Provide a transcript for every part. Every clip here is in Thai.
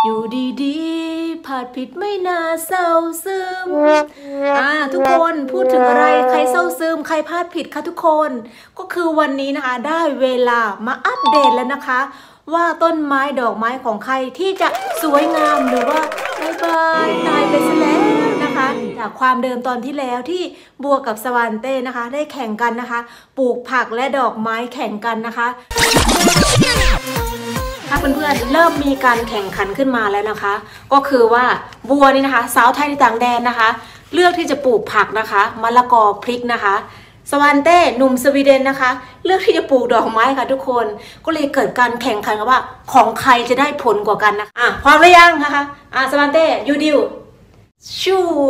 อยู่ดีๆพลาดผิดไม่น่าเศร้าซึมทุกคนพูดถึงอะไรใครเศร้าซึมใครพลาดผิดคะทุกคนก็คือวันนี้นะคะได้เวลามาอัปเดตแล้วนะคะว่าต้นไม้ดอกไม้ของใครที่จะสวยงามหรือว่าบ๊ายบายตายไปซะแล้วนะคะจากความเดิมตอนที่แล้วที่บัวกับสวานเต้นะคะได้แข่งกันนะคะปลูกผักและดอกไม้แข่งกันนะคะเพื่อนๆเริ่มมีการแข่งขันขึ้นมาแล้วนะคะก็คือว่าบัวนี่นะคะสาวไทยในต่างแดนนะคะเลือกที่จะปลูกผักนะคะมะละกอพริกนะคะสวานเต้หนุ่มสวีเดนนะคะเลือกที่จะปลูกดอกไม้ค่ะทุกคนก็เลยเกิดการแข่งขันกันว่าของใครจะได้ผลกว่ากันนะคะพร้อมหรือยังนะคะสวานเต้ยูดิวชัว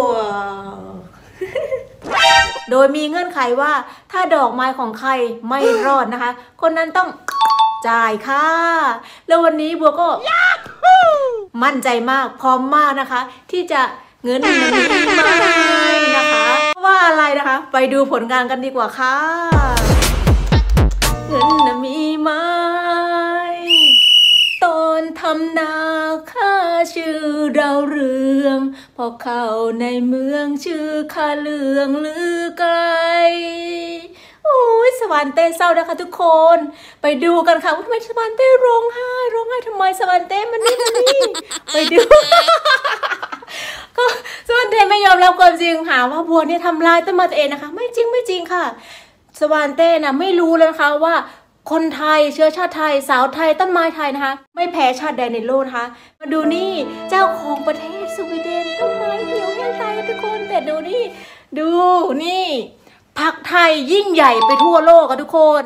โดยมีเงื่อนไขว่าถ้าดอกไม้ของใครไม่รอดนะคะคนนั้นต้องจ่ายค่ะแล้ววันนี้บัวก็มั่นใจมากพร้อมมากนะคะที่จะเงินมีไหมนะคะว่าอะไรนะคะไปดูผลงานกันดีกว่าค่ะเงินมีไหมตอนทำนาข้าชื่อดาวเรืองพอเข้าในเมืองชื่อข้าเลืองลือไกลโอ้ยสวานเต้เศร้านะคะทุกคนไปดูกันค่ะว่าทำไมสวานเต้ร้องไห้ทำไมสวานเต้มันนี่ไปดูก็สวานเต้ไม่ยอมรับความจริงหาว่าบัวเนี่ยทำลายต้นไม้ตัวเองนะคะไม่จริงค่ะสวานเต้นะไม่รู้เลยนะคะว่าคนไทยเชื้อชาติไทยสาวไทยต้นไม้ไทยนะคะไม่แพ้ชาติใดในโลกนะคะมาดูนี่เจ้าของประเทศสวีเดนต้นไม้เหี่ยวแห้งตายทุกคนแต่ดูนี่ผักไทยยิ่งใหญ่ไปทั่วโลกอะทุกคน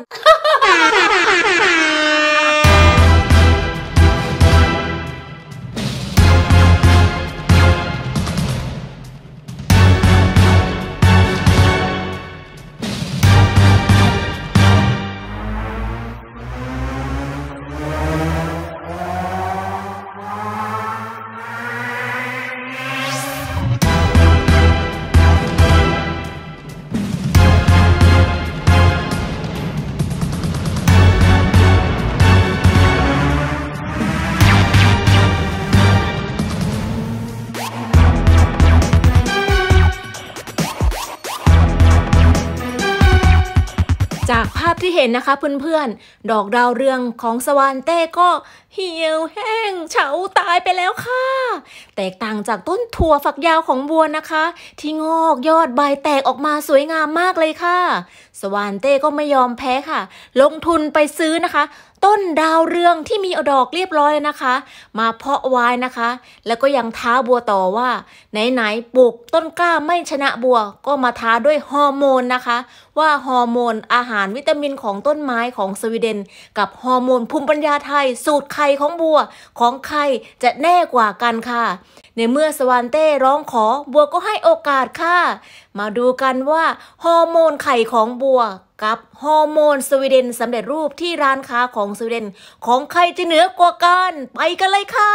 จากภาพที่เห็นนะคะเพื่อนๆดอกดาวเรืองของสวานเต้ก็เหี่ยวแห้งเฉาตายไปแล้วค่ะแตกต่างจากต้นถั่วฝักยาวของบัวนะคะที่งอกยอดใบแตกออกมาสวยงามมากเลยค่ะสวานเต้ก็ไม่ยอมแพ้ค่ะลงทุนไปซื้อนะคะต้นดาวเรืองที่มีดอกเรียบร้อยนะคะมาเพาะไว้นะคะแล้วก็ยังท้าบัวต่อว่าไหนปลูกต้นกล้าไม่ชนะบัวก็มาท้าด้วยฮอร์โมนนะคะว่าฮอร์โมนอาหารวิตามินของต้นไม้ของสวีเดนกับฮอร์โมนภูมิปัญญาไทยสูตรไข่ของบัวของใครจะแน่กว่ากันค่ะในเมื่อสวานเต้ร้องขอบัวก็ให้โอกาสค่ะมาดูกันว่าฮอร์โมนไข่ของบัวกับฮอร์โมนสวีเดนสำเร็จรูปที่ร้านค้าของสวีเดนของใครจะเหนือกว่ากันไปกันเลยค่ะ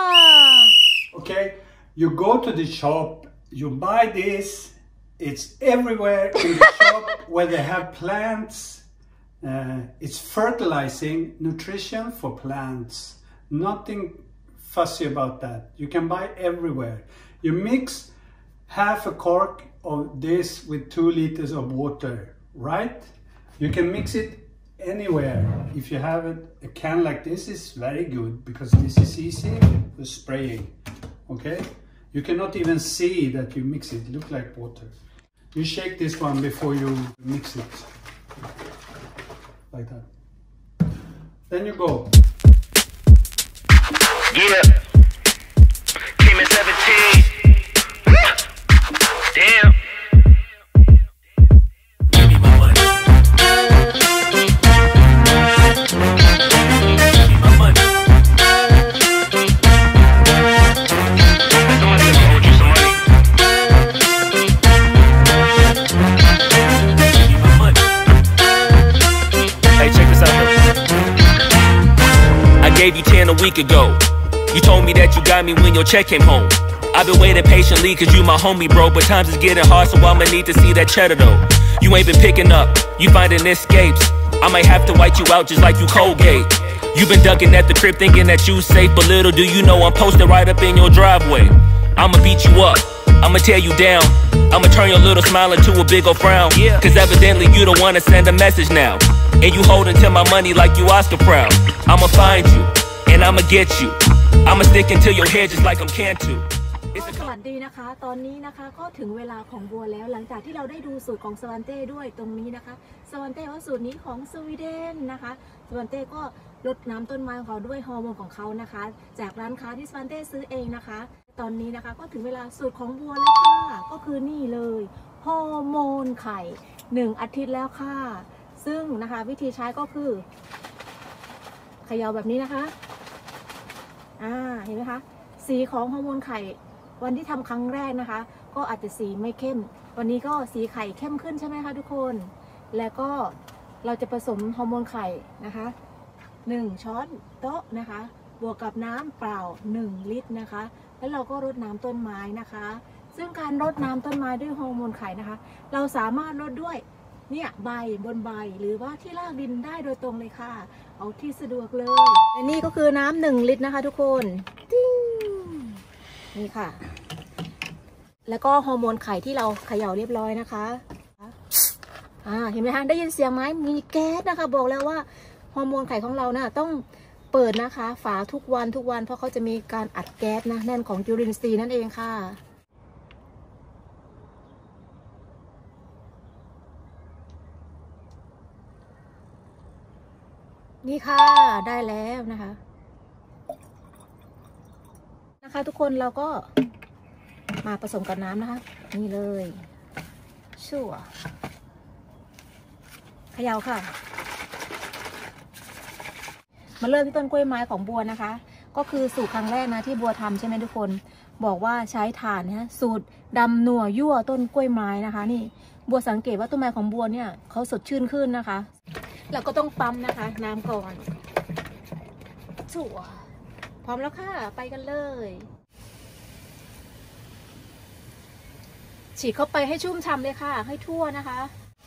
Okay, you go to the shop, you buy this, it's everywhere in the shop where they have plants, it's fertilizing nutrition for plants, nothing fussy about that, you can buy everywhere. You mix half a cork of this with 2 liters of water.Right? You can mix it anywhere. If you have a can like this, is very good because this is easy for spraying. Okay? You cannot even see that you mix it. Look like water. You shake this one before you mix it. Like that. Then you go. Yeah. Came at 17. Damn.Gave you 10 a week ago. You told me that you got me when your check came home. I've been waiting patiently cause you my homie bro, but times is getting hard so I'ma need to see that cheddar though. You ain't been picking up, you finding escapes. I might have to white you out just like you Colgate. You've been ducking at the crib thinking that you safe, but little do you know I'm posted right up in your driveway. I'ma beat you up, I'ma tear you down, I'ma turn your little smile into a big ol' frown. Cause evidently you don't wanna send a message now, and you holding to my money like you Oscar proud. I'ma find you, and I'ma get you, I'ma stick into your head just like I'm Cantu. สวัสดีนะคะตอนนี้นะคะก็ถึงเวลาของบัวแล้วหลังจากที่เราได้ดูสูตรของสวานเต้ด้วยตรงนี้นะคะสวานเต้ว่าสูตรนี้ของสวีเดนนะคะสวานเต้ก็รดน้ำต้นไม้ของเขาด้วยฮอร์โมนของเขานะคะจากร้านค้าที่สวานเต้ซื้อเองนะคะตอนนี้นะคะก็ถึงเวลาสูตรของบัวแล้วค่ะก็คือนี่เลยฮอร์โมนไข่1 อาทิตย์แล้วค่ะซึ่งนะคะวิธีใช้ก็คือเขย่าแบบนี้นะคะเห็นไหมคะสีของฮอร์โมนไข่วันที่ทำครั้งแรกนะคะก็อาจจะสีไม่เข้มวันนี้ก็สีไข่เข้มขึ้นใช่ไหมคะทุกคนแล้วก็เราจะผสมฮอร์โมนไข่นะคะ1 ช้อนโต๊ะนะคะบวกกับน้ำเปล่า1 ลิตรนะคะแล้วเราก็รดน้ำต้นไม้นะคะซึ่งการรดน้ำต้นไม้ด้วยฮอร์โมนไข่นะคะเราสามารถรดด้วยเนี่ยใบบนใบหรือว่าที่รากดินได้โดยตรงเลยค่ะเอาที่สะดวกเลยและนี่ก็คือน้ำ1 ลิตรนะคะทุกคนติ้งนี่ค่ะแล้วก็ฮอร์โมนไข่ที่เราเขย่าเรียบร้อยนะคะเห็นไหมคะได้ยินเสียงไหมมีแก๊สนะคะบอกแล้วว่าฮอร์โมนไข่ของเรานะต้องเปิดนะคะฝาทุกวันเพราะเขาจะมีการอัดแก๊สนะแน่นของจุลินทรีย์นั่นเองค่ะนี่ค่ะได้แล้วนะคะทุกคนเราก็มาผสมกับน้ำนะคะนี่เลยชั่วเขย่าค่ะมาเริ่มที่ต้นกล้วยไม้ของบัวนะคะก็คือสูตรครั้งแรกนะที่บัวทำใช่ไหมทุกคนบอกว่าใช้ถ่านนะสูตรดำนัวยั่วต้นกล้วยไม้นะคะนี่บัวสังเกตว่าต้นไม้ของบัวเนี่ยเขาสดชื่นขึ้นนะคะเราก็ต้องปั๊มนะคะน้ำก่อนชั่วพร้อมแล้วค่ะไปกันเลยฉีดเข้าไปให้ชุ่มฉ่ำเลยค่ะให้ทั่วนะคะ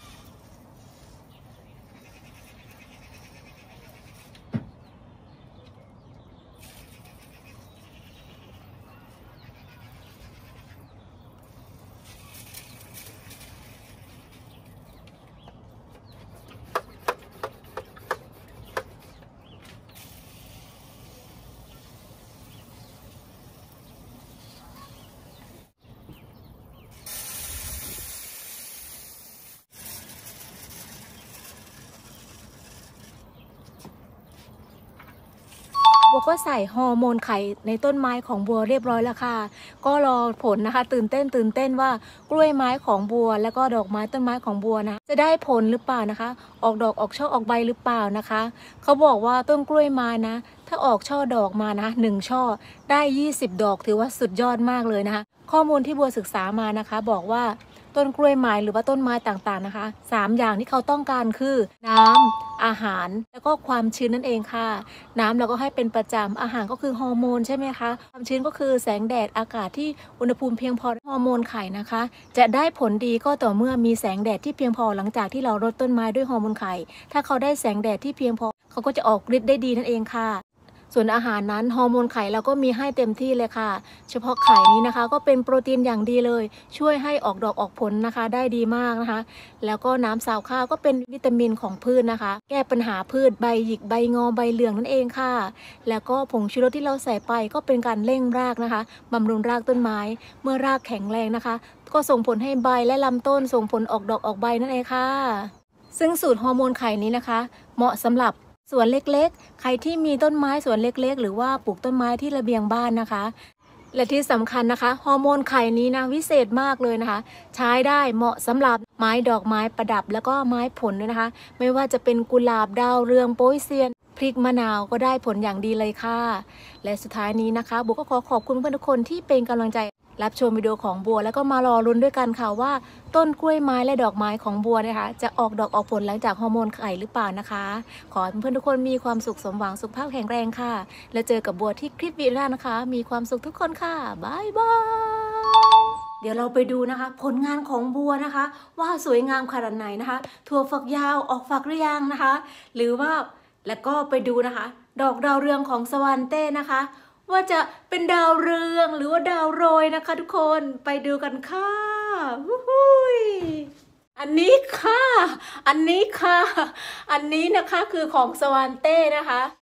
บัวก็ใส่ฮอร์โมนไข่ในต้นไม้ของบัวเรียบร้อยแล้วค่ะก็รอผลนะคะตื่นเต้นว่ากล้วยไม้ของบัวแล้วก็ดอกไม้ต้นไม้ของบัวนะจะได้ผลหรือเปล่านะคะออกดอกออกช่อออกใบหรือเปล่านะคะเขาบอกว่าต้นกล้วยไม้นะถ้าออกช่อดอกมานะ1 ช่อได้20 ดอกถือว่าสุดยอดมากเลยนะคะข้อมูลที่บัวศึกษามานะคะบอกว่าต้นกล้วยไม้หรือว่าต้นไม้ต่างๆนะคะ3 อย่างที่เขาต้องการคือน้ำอาหารแล้วก็ความชื้นนั่นเองค่ะน้ำเราก็ให้เป็นประจำอาหารก็คือฮอร์โมนใช่ไหมคะความชื้นก็คือแสงแดดอากาศที่อุณหภูมิเพียงพอฮอร์โมนไข่นะคะจะได้ผลดีก็ต่อเมื่อมีแสงแดดที่เพียงพอหลังจากที่เรารดต้นไม้ด้วยฮอร์โมนไข่ถ้าเขาได้แสงแดดที่เพียงพอเขาก็จะออกฤทธิ์ได้ดีนั่นเองค่ะส่วนอาหารนั้นฮอร์โมนไข่เราก็มีให้เต็มที่เลยค่ะเฉพาะไข่นี้นะคะก็เป็นโปรตีนอย่างดีเลยช่วยให้ออกดอกออกผลนะคะได้ดีมากนะคะแล้วก็น้ำสาวข้าวก็เป็นวิตามินของพืชนะคะแก้ปัญหาพืชใบหยิกใบงอใบเหลืองนั่นเองค่ะแล้วก็ผงชูรสที่เราใส่ไปก็เป็นการเร่งรากนะคะบำรุงรากต้นไม้เมื่อรากแข็งแรงนะคะก็ส่งผลให้ใบและลำต้นส่งผลออกดอกออกใบนั่นเองค่ะซึ่งสูตรฮอร์โมนไข่นี้นะคะเหมาะสำหรับสวนเล็กๆใครที่มีต้นไม้สวนเล็กๆหรือว่าปลูกต้นไม้ที่ระเบียงบ้านนะคะและที่สำคัญนะคะฮอร์โมนไข่นี้นะวิเศษมากเลยนะคะใช้ได้เหมาะสำหรับไม้ดอกไม้ประดับแล้วก็ไม้ผลด้วยนะคะไม่ว่าจะเป็นกุหลาบดาวเรืองโป๊ยเซียนพริกมะนาวก็ได้ผลอย่างดีเลยค่ะและสุดท้ายนี้นะคะบัวก็ขอบคุณเพื่อนทุกคนที่เป็นกำลังใจรับชมวิดีโอของบัวแล้วก็มารอลุ้นด้วยกันค่ะว่าต้นกล้วยไม้และดอกไม้ของบัวนะคะจะออกดอกออกผลหลังจากฮอร์โมนไข่หรือเปล่านะคะขอให้เพื่อนทุกคนมีความสุขสมหวังสุขภาพแข็งแรงค่ะแล้วเจอกับบัวที่คลิปวิดีโอหน้านะคะมีความสุขทุกคนค่ะบ๊ายบายเดี๋ยวเราไปดูนะคะผลงานของบัวนะคะว่าสวยงามขนาดไหนนะคะถั่วฝักยาวออกฝักหรือยังนะคะหรือว่าแล้วก็ไปดูนะคะดอกดาวเรืองของสวานเต้นะคะว่าจะเป็นดาวเรืองหรือว่าดาวโรยนะคะทุกคนไปดูกันค่ะวู้ฮู้ยอันนี้ค่ะอันนี้ค่ะอันนี้นะคะคือของสวานเต้นะคะ